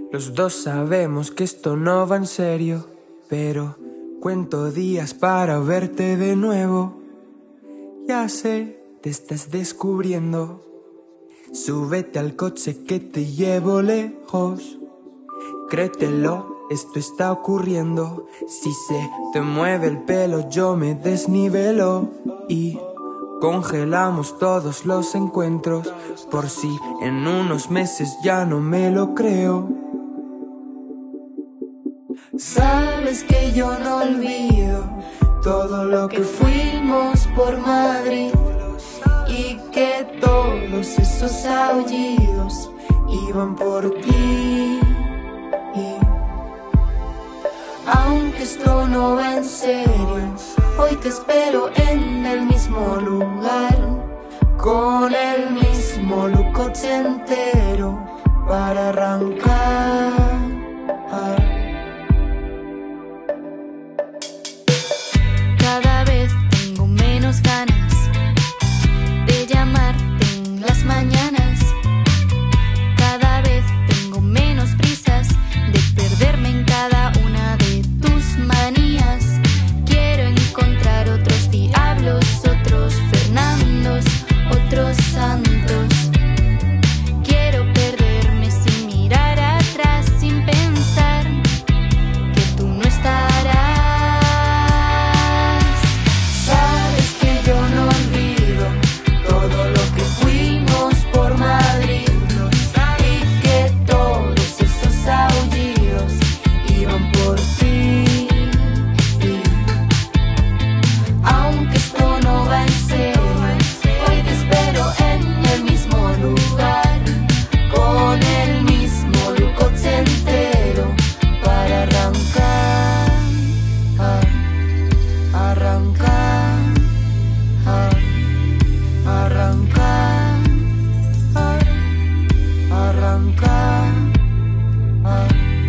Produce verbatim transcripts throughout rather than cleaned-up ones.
Los dos sabemos que esto no va en serio, pero cuento días para verte de nuevo. Ya sé, te estás descubriendo. Súbete al coche que te llevo lejos. Créetelo, esto está ocurriendo. Si se te mueve el pelo yo me desnivelo. Y congelamos todos los encuentros, por si en unos meses ya no me lo creo. Sabes que yo no olvido todo lo que fuimos por Madrid, y que todos esos aullidos iban por ti. Y aunque esto no va en serio, hoy te espero en el mismo lugar, con el mismo look ochentero para arrancar. Cada vez tengo menos ganas de llamarte en las mañanas. Cada vez tengo menos prisas de perderme en cada una de tus manías. Quiero encontrar otros diablos, otros Fernandos, otros Santos. Quiero perderme sin mirar atrás, sin pensar que tú no estarás.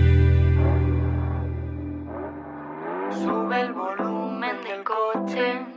Sube el volumen del coche.